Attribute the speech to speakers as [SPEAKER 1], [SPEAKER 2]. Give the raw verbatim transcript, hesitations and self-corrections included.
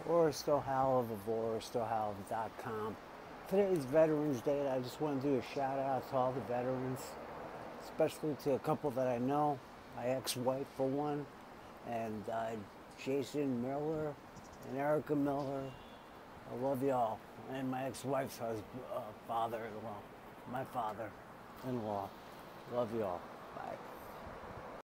[SPEAKER 1] Orest O'Hallev of Orest O'Hallev dot com. Today's Veterans Day, and I just want to do a shout out to all the veterans, especially to a couple that I know, my ex-wife for one, and uh, Jason Miller and Erica Miller. I love y'all. And my ex-wife's husband, uh, father-in-law, my father-in-law. Love y'all. Bye.